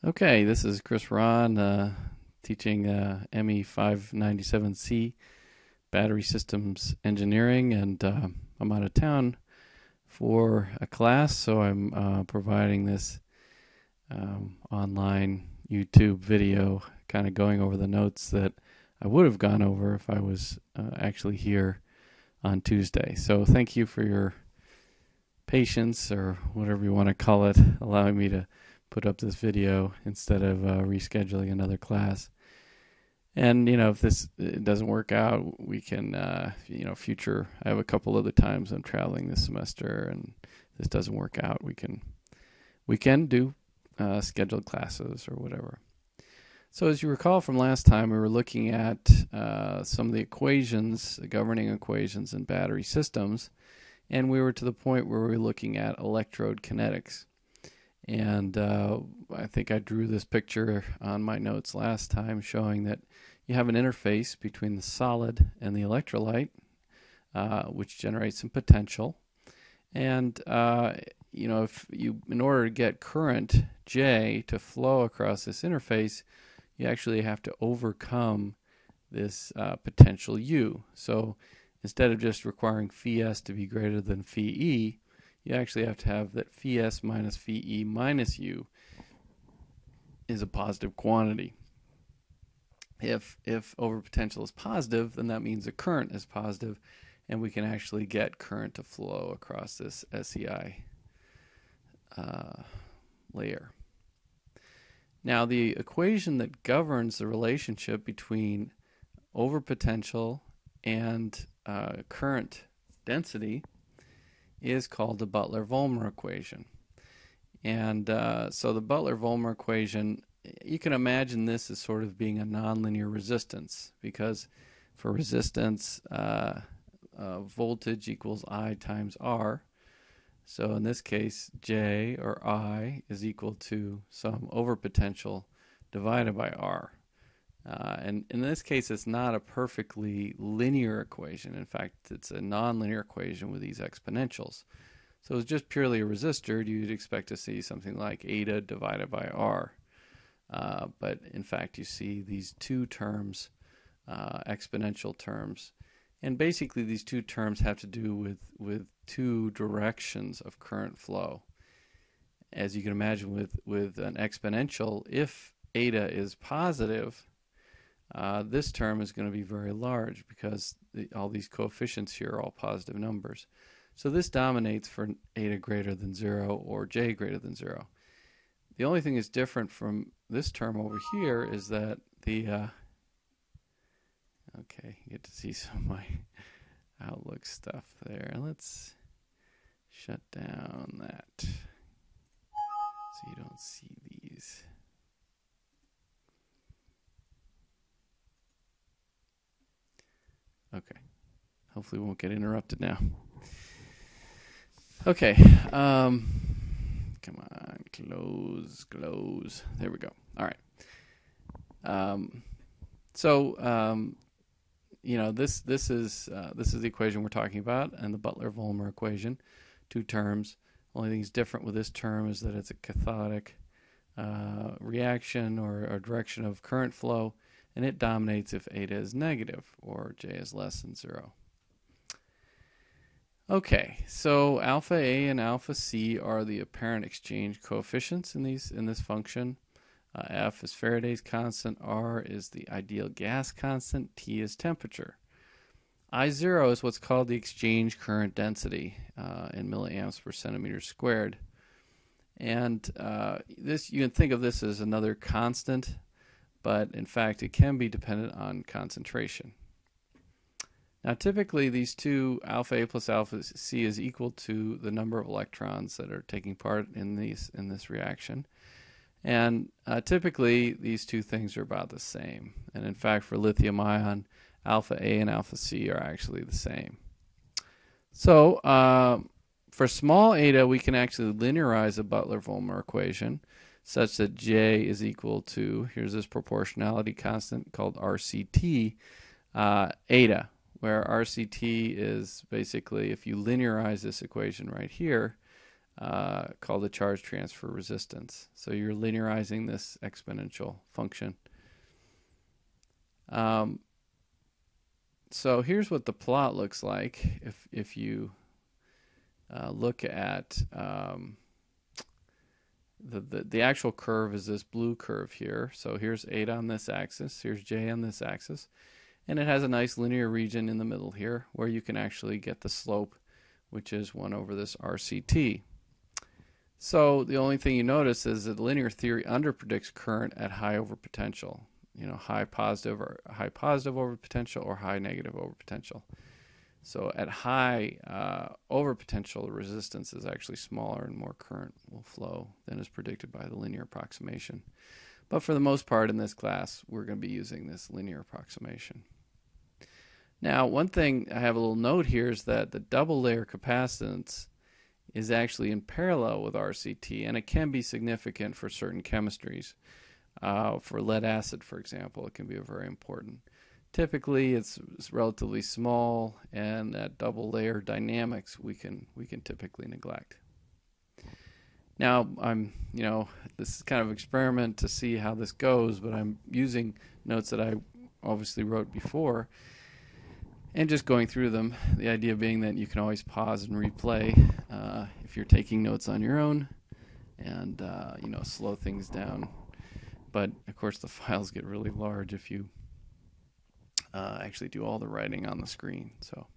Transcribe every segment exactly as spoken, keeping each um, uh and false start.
Okay, this is Chris Ron uh, teaching uh, M E five ninety-seven C Battery Systems Engineering, and uh, I'm out of town for a class, so I'm uh, providing this um, online YouTube video, kind of going over the notes that I would have gone over if I was uh, actually here on Tuesday. So thank you for your patience, or whatever you want to call it, allowing me to put up this video instead of uh, rescheduling another class. And you know, if this it doesn't work out, we can uh, you know future. I have a couple other times I'm traveling this semester, and if this doesn't work out, we can we can do uh, scheduled classes or whatever. So as you recall from last time, we were looking at uh, some of the equations, the governing equations in battery systems, and we were to the point where we were looking at electrode kinetics. And uh, I think I drew this picture on my notes last time, showing that you have an interface between the solid and the electrolyte, uh, which generates some potential. And uh, you know, if you, in order to get current J to flow across this interface, you actually have to overcome this uh, potential U. So instead of just requiring phi S to be greater than phi E, you actually have to have that phi S minus phi E minus U is a positive quantity. If if overpotential is positive, then that means the current is positive, and we can actually get current to flow across this S E I uh, layer. Now, the equation that governs the relationship between overpotential and uh, current density is called the Butler-Volmer equation. And uh, so the Butler-Volmer equation, you can imagine this as sort of being a nonlinear resistance, because for resistance, uh, uh, voltage equals I times R. So in this case, J, or I, is equal to some overpotential divided by R. Uh, and in this case, it's not a perfectly linear equation. In fact, it's a nonlinear equation with these exponentials. So it's just purely a resistor. You'd expect to see something like eta divided by R. Uh, but in fact, you see these two terms, uh, exponential terms. And basically, these two terms have to do with, with two directions of current flow. As you can imagine, with, with an exponential, if eta is positive, Uh, this term is going to be very large, because the, all these coefficients here are all positive numbers. So this dominates for eta greater than zero or J greater than zero. The only thing that's different from this term over here is that the, uh, okay, you get to see some of my Outlook stuff there. Let's shut down that so you don't see these. Okay, hopefully we won't get interrupted now. Okay, um, come on, close, close. There we go. All right. Um, so, um, you know, this this is uh, this is the equation we're talking about, and the Butler-Volmer equation, two terms. Only thing that's different with this term is that it's a cathodic uh, reaction, or, or direction of current flow, and it dominates if eta is negative or J is less than zero. Okay, so alpha A and alpha C are the apparent exchange coefficients in these in this function. Uh, F is Faraday's constant, R is the ideal gas constant, T is temperature. I zero is what's called the exchange current density uh, in milliamps per centimeter squared. And uh, this, you can think of this as another constant, but in fact it can be dependent on concentration. Now typically these two, alpha A plus alpha C, is equal to the number of electrons that are taking part in these in this reaction. And uh, typically these two things are about the same. And in fact, for lithium ion, alpha A and alpha C are actually the same. So uh, for small eta, we can actually linearize the Butler-Volmer equation such that J is equal to, here's this proportionality constant called R C T, uh, eta, where R C T is basically, if you linearize this equation right here, uh, called the charge transfer resistance. So you're linearizing this exponential function. Um, so here's what the plot looks like if, if you uh, look at um, the, the, the actual curve is this blue curve here. So here's eight on this axis, here's J on this axis, and it has a nice linear region in the middle here where you can actually get the slope, which is one over this R C T. So the only thing you notice is that linear theory underpredicts current at high overpotential. You know, high positive or high positive overpotential or high negative overpotential. So at high uh, overpotential, the resistance is actually smaller and more current will flow than is predicted by the linear approximation. But for the most part in this class, we're going to be using this linear approximation. Now, one thing I have a little note here is that the double layer capacitance is actually in parallel with R C T, and it can be significant for certain chemistries. Uh, for lead acid, for example, it can be very important. Typically, it's, it's relatively small, and that double layer dynamics we can we can typically neglect. Now, I'm you know this is kind of an experiment to see how this goes, but I'm using notes that I obviously wrote before, and just going through them. The idea being that you can always pause and replay uh, if you're taking notes on your own, and uh, you know slow things down. But of course the files get really large if you uh, actually do all the writing on the screen. So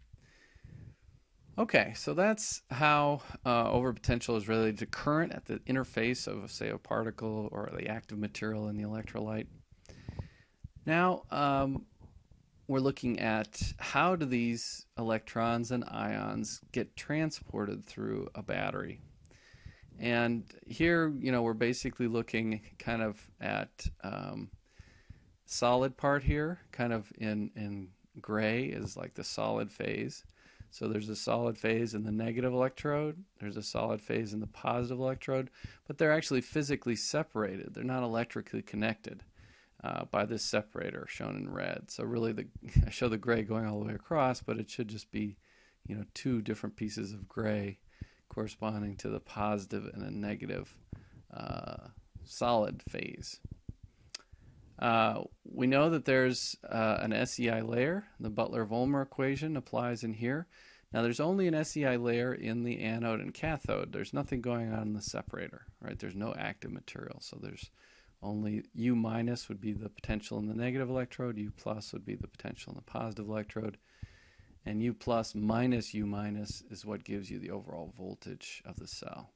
okay, so that's how uh, overpotential is related to current at the interface of, say, a particle or the active material in the electrolyte. Now um, we're looking at how do these electrons and ions get transported through a battery. And here, you know, we're basically looking kind of at um, solid part here, kind of in, in gray is like the solid phase. So there's a solid phase in the negative electrode, there's a solid phase in the positive electrode, but they're actually physically separated. They're not electrically connected uh, by this separator shown in red. So really, the I show the gray going all the way across, but it should just be, you know, two different pieces of gray corresponding to the positive and a negative uh, solid phase. Uh, we know that there's uh, an S E I layer. The Butler-Volmer equation applies in here. Now there's only an S E I layer in the anode and cathode. There's nothing going on in the separator, right? There's no active material. So there's only U minus would be the potential in the negative electrode, U plus would be the potential in the positive electrode, and U plus minus U minus is what gives you the overall voltage of the cell.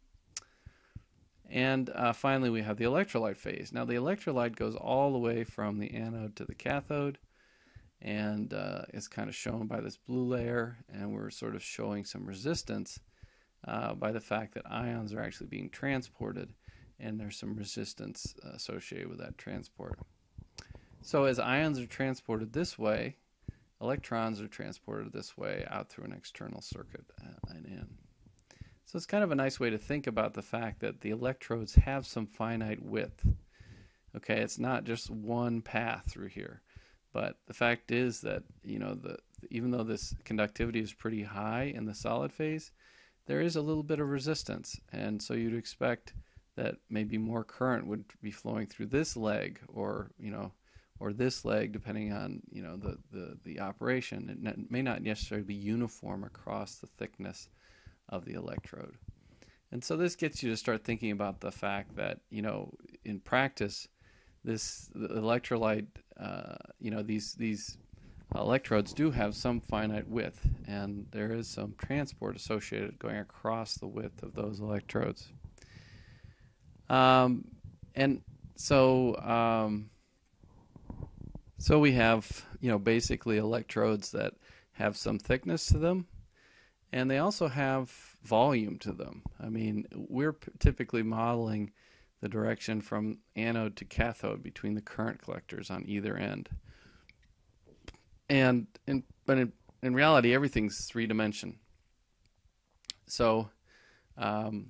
And uh, finally, we have the electrolyte phase. Now, the electrolyte goes all the way from the anode to the cathode, and uh, is kind of shown by this blue layer, and we're sort of showing some resistance uh, by the fact that ions are actually being transported, and there's some resistance uh, associated with that transport. So as ions are transported this way, electrons are transported this way out through an external circuit uh, and in. So it's kind of a nice way to think about the fact that the electrodes have some finite width. Okay, it's not just one path through here, but the fact is that, you know, the even though this conductivity is pretty high in the solid phase, there is a little bit of resistance, and so you'd expect that maybe more current would be flowing through this leg, or you know, or this leg, depending on you know the the, the operation. It may not necessarily be uniform across the thickness of the electrode. And so this gets you to start thinking about the fact that, you know, in practice, this the electrolyte, uh, you know, these these electrodes do have some finite width, and there is some transport associated going across the width of those electrodes. Um, and so, um, so we have, you know, basically electrodes that have some thickness to them, and they also have volume to them. I mean, we're p- typically modeling the direction from anode to cathode between the current collectors on either end. And in, but in, in reality, everything's three-dimension. So um,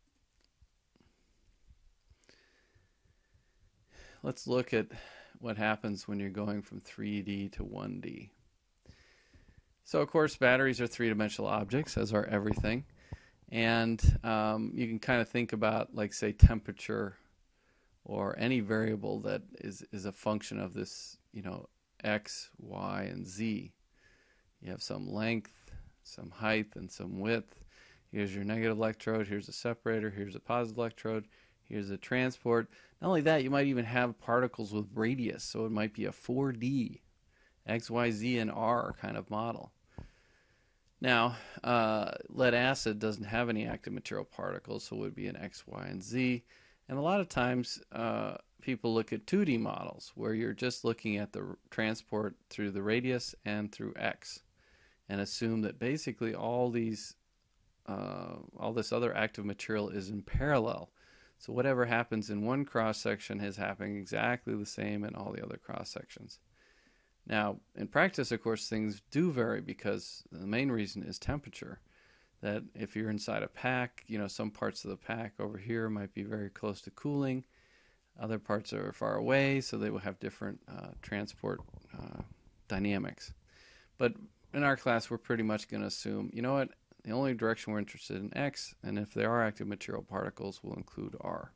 let's look at what happens when you're going from three D to one D. So, of course, batteries are three-dimensional objects, as are everything. And um, you can kind of think about, like, say, temperature or any variable that is, is a function of this, you know, x, y, and z. You have some length, some height, and some width. Here's your negative electrode, here's a separator, here's a positive electrode, here's a transport. Not only that, you might even have particles with radius, so it might be a four D, X, Y, Z, and R kind of model. Now, uh, lead acid doesn't have any active material particles, so it would be an X, Y, and Z. And a lot of times, uh, people look at two D models, where you're just looking at the transport through the radius and through X, and assume that basically all these, uh, all this other active material is in parallel. So whatever happens in one cross-section is happening exactly the same in all the other cross-sections. Now, in practice, of course, things do vary, because the main reason is temperature. That if you're inside a pack, you know, some parts of the pack over here might be very close to cooling. Other parts are far away, so they will have different uh, transport uh, dynamics. But in our class, we're pretty much going to assume, you know what, the only direction we're interested in X, and if there are active material particles, we'll include R.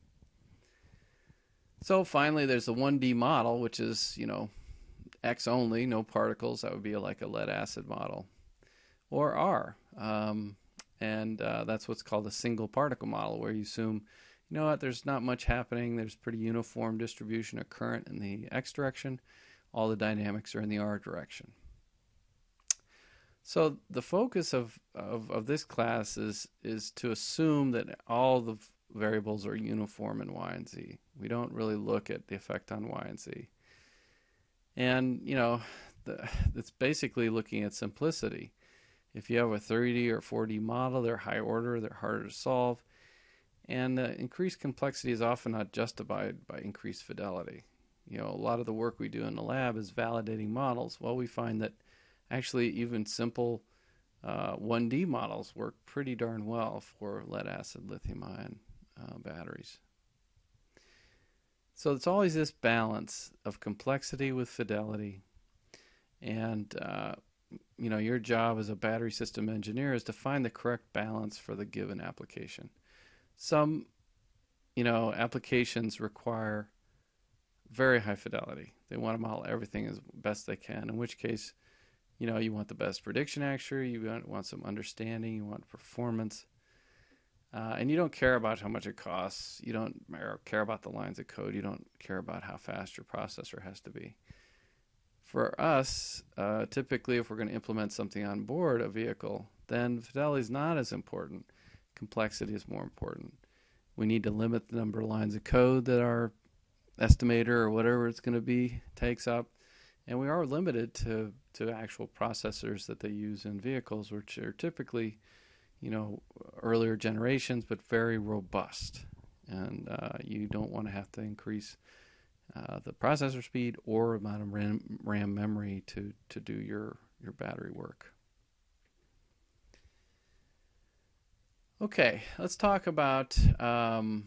So finally, there's the one D model, which is, you know, X only, no particles. That would be like a lead acid model. Or R. Um, and uh, that's what's called a single particle model, where you assume, you know what, there's not much happening. There's pretty uniform distribution of current in the X direction. All the dynamics are in the R direction. So the focus of, of, of this class is, is to assume that all the variables are uniform in Y and Z. We don't really look at the effect on Y and Z. And, you know, the, it's basically looking at simplicity. If you have a three D or four D model, they're high order, they're harder to solve. And uh, increased complexity is often not justified by increased fidelity. You know, a lot of the work we do in the lab is validating models. Well, we find that actually even simple uh, one D models work pretty darn well for lead acid lithium ion uh, batteries. So it's always this balance of complexity with fidelity. And uh, you know, your job as a battery system engineer is to find the correct balance for the given application. Some, you know, applications require very high fidelity. They want to model everything as best they can, in which case, you know, you want the best prediction accuracy, you want, want some understanding, you want performance, uh, and you don't care about how much it costs. You don't care about the lines of code. You don't care about how fast your processor has to be. For us, uh, typically if we're going to implement something on board a vehicle, then fidelity is not as important. Complexity is more important. We need to limit the number of lines of code that our estimator or whatever it's going to be takes up. And we are limited to, to actual processors that they use in vehicles, which are typically, you know, earlier generations, but very robust. And uh, you don't want to have to increase uh, the processor speed or amount of RAM, RAM memory to, to do your, your battery work. Okay, let's talk about um,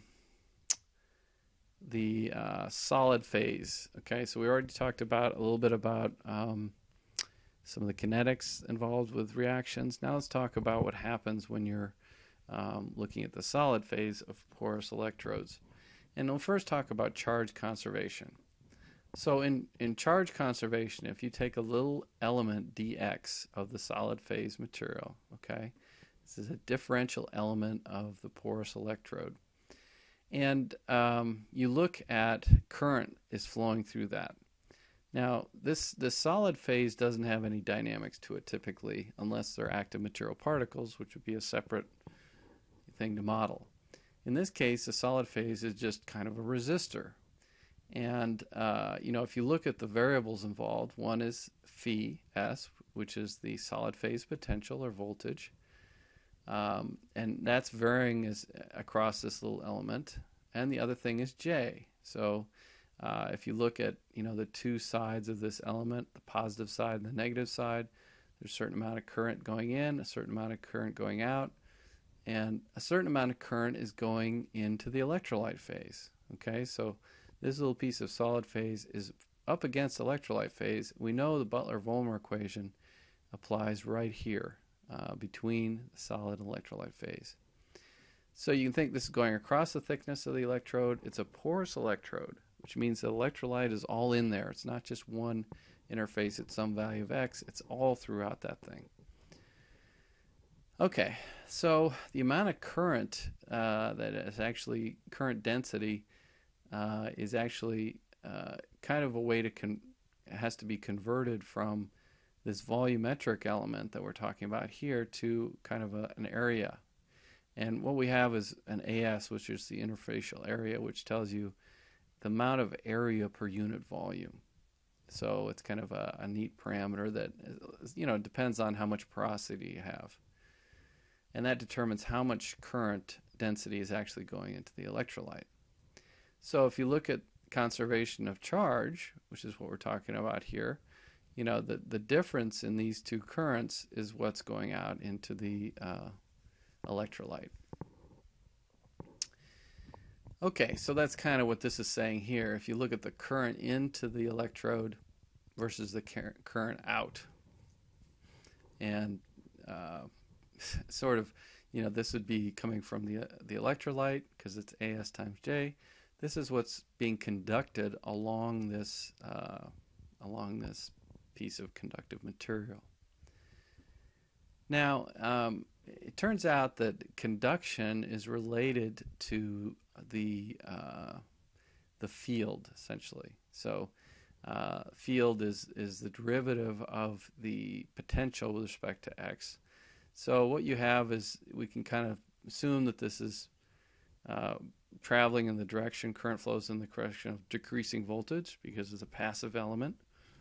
the uh, solid phase. Okay, so we already talked about a little bit about um, some of the kinetics involved with reactions. Now let's talk about what happens when you're um, looking at the solid phase of porous electrodes. And we'll first talk about charge conservation. So in, in charge conservation, if you take a little element dx of the solid phase material, okay, this is a differential element of the porous electrode. And um, you look at current is flowing through that. Now, this, this solid phase doesn't have any dynamics to it typically, unless they're active material particles, which would be a separate thing to model. In this case, the solid phase is just kind of a resistor. And, uh, you know, if you look at the variables involved, one is phi s, which is the solid phase potential or voltage. Um, and that's varying as, across this little element. And the other thing is J. So uh, if you look at, you know, the two sides of this element, the positive side and the negative side, there's a certain amount of current going in, a certain amount of current going out, and a certain amount of current is going into the electrolyte phase. Okay, so this little piece of solid phase is up against electrolyte phase. We know the Butler-Volmer equation applies right here. Uh, between the solid and electrolyte phase. So you can think this is going across the thickness of the electrode. It's a porous electrode, which means the electrolyte is all in there. It's not just one interface at some value of x. It's all throughout that thing. Okay, so the amount of current uh, that is actually current density uh, is actually uh, kind of a way to con has to be converted from this volumetric element that we're talking about here to kind of a, an area. And what we have is an A S, which is the interfacial area, which tells you the amount of area per unit volume. So it's kind of a, a neat parameter that, you know, depends on how much porosity you have. And that determines how much current density is actually going into the electrolyte. So if you look at conservation of charge, which is what we're talking about here, you know, the, the difference in these two currents is what's going out into the uh, electrolyte. Okay, so that's kind of what this is saying here. If you look at the current into the electrode versus the current out, and uh, sort of, you know, this would be coming from the, uh, the electrolyte because it's A S times J. This is what's being conducted along this, uh, along this piece of conductive material. Now, um, it turns out that conduction is related to the uh, the field, essentially. So, uh, field is is the derivative of the potential with respect to x. So what you have is, we can kind of assume that this is uh, traveling in the direction, current flows in the direction of decreasing voltage because it's a passive element.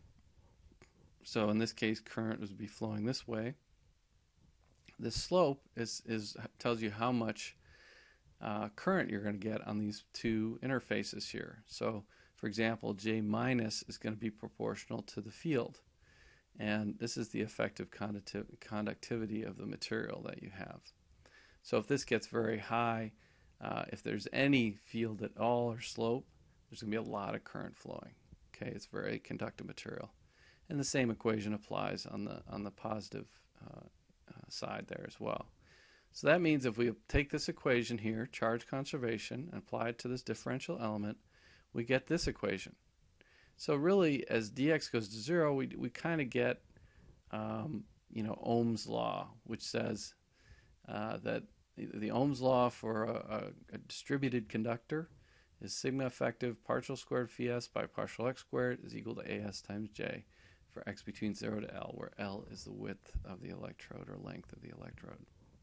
So in this case, current would be flowing this way. The slope is, is tells you how much uh, current you're going to get on these two interfaces here. So for example, J minus is going to be proportional to the field. And this is the effective conductivity of the material that you have. So if this gets very high, uh, if there's any field at all or slope, there's going to be a lot of current flowing. Okay, it's very conductive material. And the same equation applies on the on the positive uh, uh, side there as well. So that means if we take this equation here, charge conservation, and apply it to this differential element, we get this equation. So really, as dx goes to zero, we, we kind of get, um, you know, Ohm's law, which says uh, that the, the Ohm's law for a, a, a distributed conductor is sigma effective partial squared phi s by partial x squared is equal to as times j for x between zero to L, where L is the width of the electrode or length of the electrode.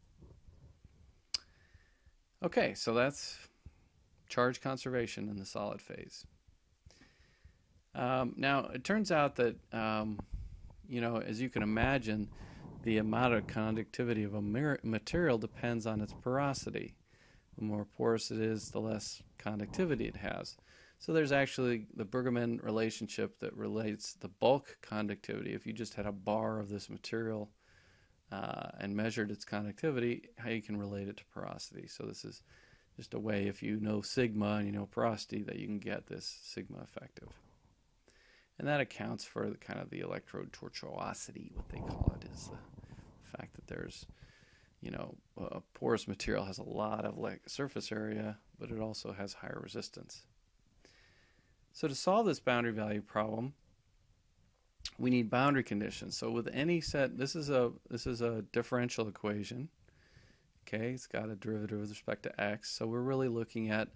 Okay, so that's charge conservation in the solid phase. Um, now, it turns out that, um, you know, as you can imagine, the amount of conductivity of a material depends on its porosity. The more porous it is, the less conductivity it has. So there's actually the Bergman relationship that relates the bulk conductivity. If you just had a bar of this material uh, and measured its conductivity, how you can relate it to porosity. So this is just a way, if you know sigma and you know porosity, that you can get this sigma effective. And that accounts for the kind of the electrode tortuosity, what they call it, is the fact that there's, you know, a porous material has a lot of like surface area, but it also has higher resistance. So to solve this boundary value problem, we need boundary conditions. So with any set, this is a this is a differential equation. Okay, it's got a derivative with respect to x. So we're really looking at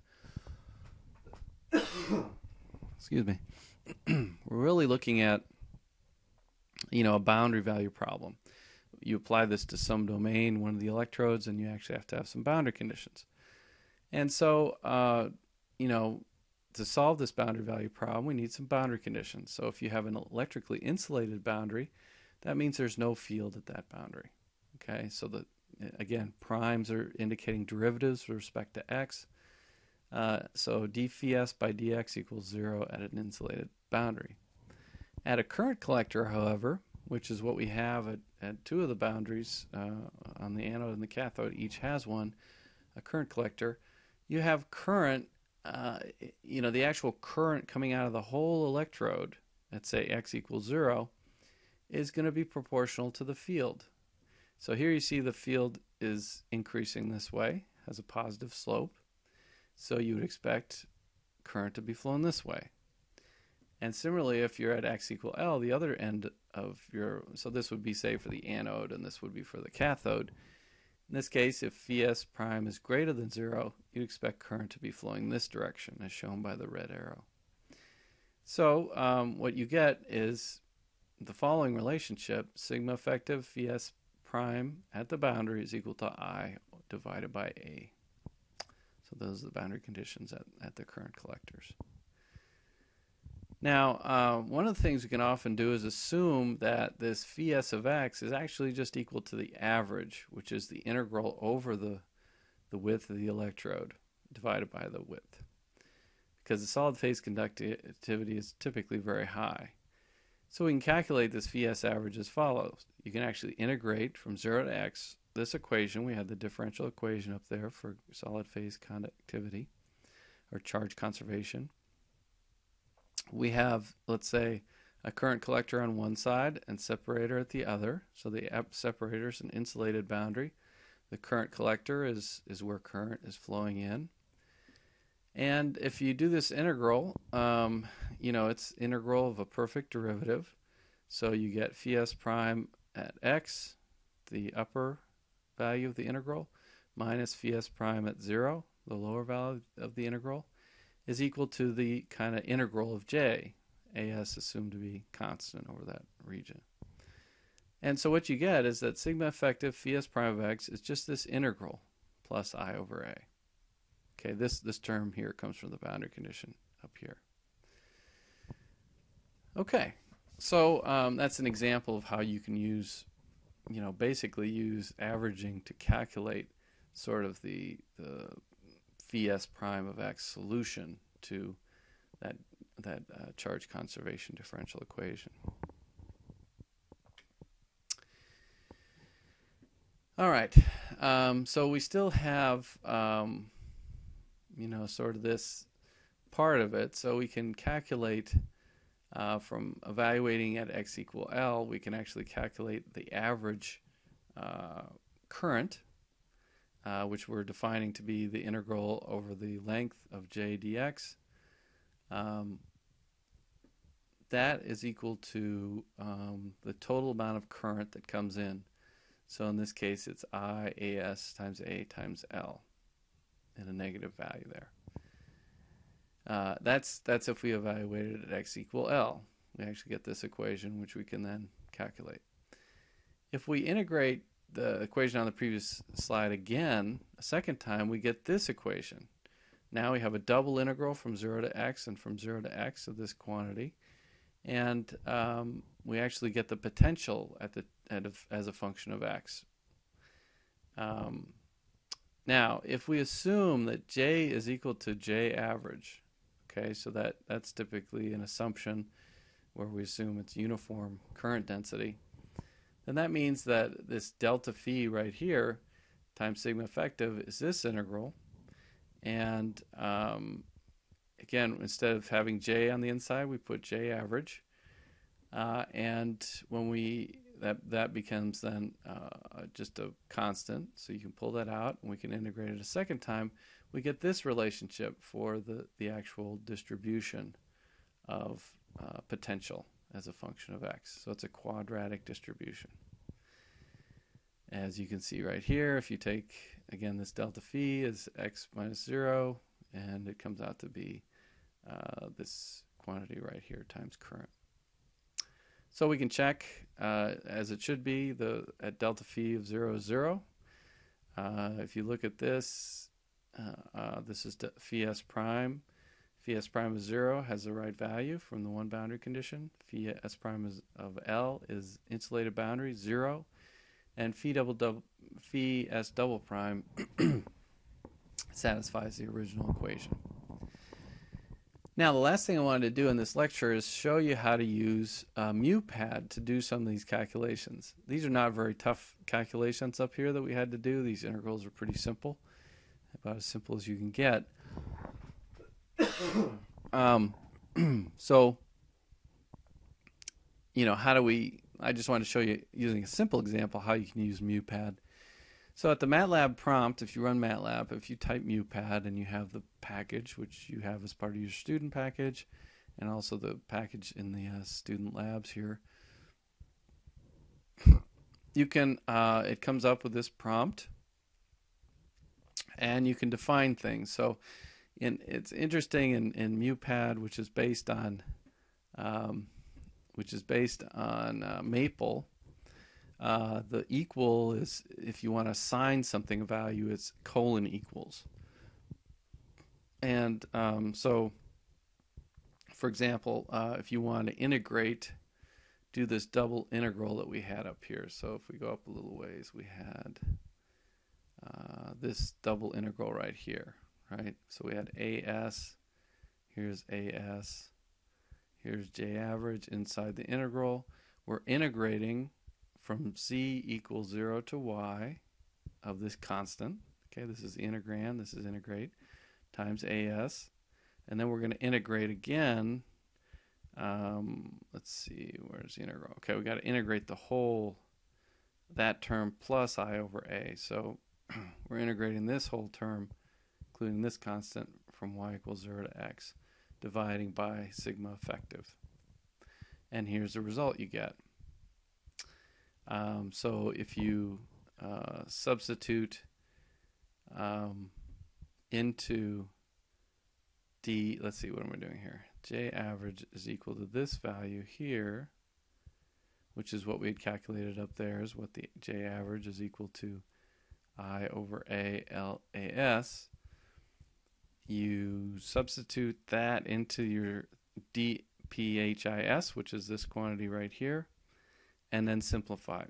excuse me. We're really looking at, you know, a boundary value problem. You apply this to some domain, one of the electrodes, and you actually have to have some boundary conditions. And so, uh, you know, to solve this boundary value problem, we need some boundary conditions. So if you have an electrically insulated boundary, that means there's no field at that boundary. Okay, so the again, primes are indicating derivatives with respect to x. Uh, so d phi s by dx equals zero at an insulated boundary. At a current collector, however, which is what we have at, at two of the boundaries uh, on the anode and the cathode, each has one, a current collector, you have current, uh, you know, the actual current coming out of the whole electrode, let's say x equals zero, is going to be proportional to the field. So here you see the field is increasing this way, has a positive slope, so you would expect current to be flowing this way. And similarly, if you're at x equal L, the other end of your, so this would be, say, for the anode, and this would be for the cathode. In this case, if Vs prime is greater than zero, you'd expect current to be flowing this direction, as shown by the red arrow. So um, what you get is the following relationship: sigma effective Vs prime at the boundary is equal to I divided by A. So those are the boundary conditions at, at the current collectors. Now, uh, one of the things we can often do is assume that this Vs of x is actually just equal to the average, which is the integral over the, the width of the electrode divided by the width, because the solid phase conductivity is typically very high. So we can calculate this Vs average as follows. You can actually integrate from zero to x this equation. We had the differential equation up there for solid phase conductivity or charge conservation. We have, let's say, a current collector on one side and separator at the other. So the separator is an insulated boundary. The current collector is, is where current is flowing in. And if you do this integral, um, you know, it's integral of a perfect derivative. So you get Vs prime at x, the upper value of the integral, minus Vs prime at zero, the lower value of the integral, is equal to the kind of integral of j, as assumed to be constant over that region. And so what you get is that sigma effective Vs prime of x is just this integral plus I over a. Okay, this, this term here comes from the boundary condition up here. Okay, so um, that's an example of how you can use, you know, basically use averaging to calculate sort of the, the Vs prime of x solution to that, that uh, charge conservation differential equation. All right, um, so we still have, um, you know, sort of this part of it. So we can calculate uh, from evaluating at x equal L, we can actually calculate the average uh, current, Uh, which we're defining to be the integral over the length of j dx. Um, that is equal to um, the total amount of current that comes in. So in this case, it's I As times A times L, and a negative value there. Uh, that's, that's if we evaluate it at x equal L. We actually get this equation, which we can then calculate. If we integrate the equation on the previous slide again a second time, we get this equation. Now we have a double integral from zero to x and from zero to x of this quantity, and um, we actually get the potential at the at a, as a function of x. Um, now, if we assume that j is equal to j average, okay, so that that's typically an assumption where we assume it's uniform current density. And that means that this delta phi right here times sigma effective is this integral. And um, again, instead of having j on the inside, we put j average. Uh, and when we, that, that becomes then uh, just a constant. So you can pull that out and we can integrate it a second time. We get this relationship for the, the actual distribution of uh, potential as a function of x. So it's a quadratic distribution. As you can see right here, if you take, again, this delta phi is x minus zero, and it comes out to be uh, this quantity right here times current. So we can check, uh, as it should be, the at delta phi of zero is zero. Uh, if you look at this, uh, uh, this is phi s prime. Phi s prime is zero, has the right value from the one boundary condition. Phi s prime is of L is insulated boundary, zero. And phi double double phi s double prime satisfies the original equation. Now, the last thing I wanted to do in this lecture is show you how to use uh, MuPad to do some of these calculations. These are not very tough calculations up here that we had to do. These integrals are pretty simple, about as simple as you can get. um, so, you know, how do we, I just wanted to show you, using a simple example, how you can use MuPad. So at the MATLAB prompt, if you run MATLAB, if you type MuPad and you have the package, which you have as part of your student package, and also the package in the uh, student labs here, you can, uh, it comes up with this prompt, and you can define things. So in, it's interesting in, in MuPad, which is based on, um, which is based on uh, Maple. Uh, the equal is, if you want to assign something a value, it's colon equals. And um, so, for example, uh, if you want to integrate, do this double integral that we had up here. So if we go up a little ways, we had uh, this double integral right here, right? So we had A S, here's A S, here's J average inside the integral. We're integrating from z equals zero to y of this constant. Okay, this is integrand, this is integrate, times A S. And then we're going to integrate again. Um, let's see, where's the integral? Okay, we got to integrate the whole, that term plus I over A. So we're integrating this whole term, including this constant, from y equals zero to x, dividing by sigma effective. And here's the result you get. Um, so if you uh, substitute um, into D, let's see, what am I doing here? J average is equal to this value here, which is what we had calculated up there, is what the J average is equal to I over A L A S. You substitute that into your D P H I S, which is this quantity right here, and then simplify.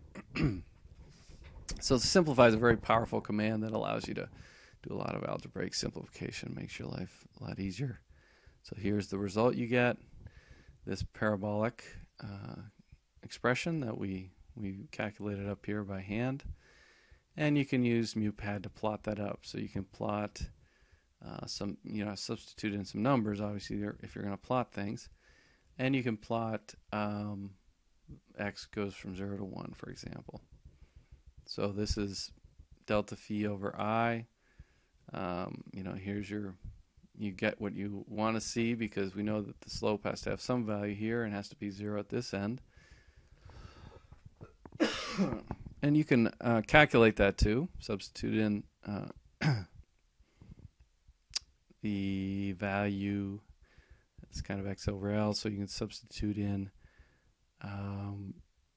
So simplify is a very powerful command that allows you to do a lot of algebraic simplification, makes your life a lot easier. So here's the result you get, this parabolic uh, expression that we, we calculated up here by hand. And you can use MuPad to plot that up. So you can plot uh, some, you know, substitute in some numbers, obviously, if you're going to plot things. And you can plot um, x goes from zero to one, for example. So this is delta phi over I. Um, you know, here's your, you get what you want to see, because we know that the slope has to have some value here and has to be zero at this end. And you can uh, calculate that too. Substitute in uh, the value, it's kind of x over L, so you can substitute in um,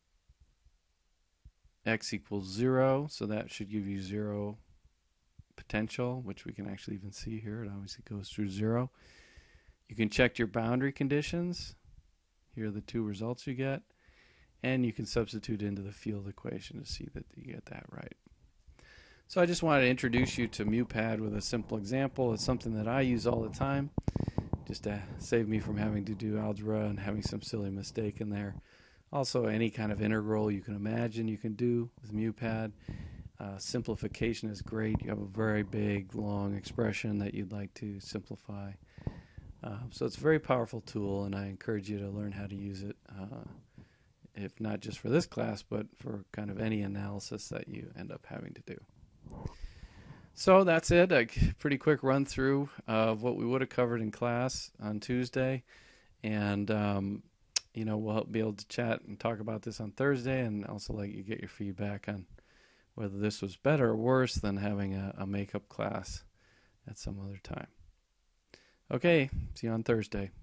x equals zero, so that should give you zero potential, which we can actually even see here. It obviously goes through zero. You can check your boundary conditions. Here are the two results you get. And you can substitute into the field equation to see that you get that right. So I just wanted to introduce you to MuPad with a simple example. It's something that I use all the time, just to save me from having to do algebra and having some silly mistake in there. Also, any kind of integral you can imagine you can do with MuPad. Uh, simplification is great. You have a very big, long expression that you'd like to simplify. Uh, so it's a very powerful tool, and I encourage you to learn how to use it, uh, if not just for this class, but for kind of any analysis that you end up having to do. So that's it, a pretty quick run through of what we would have covered in class on Tuesday. And, um, you know, we'll be able to chat and talk about this on Thursday, and also let you get your feedback on whether this was better or worse than having a, a makeup class at some other time. Okay, see you on Thursday.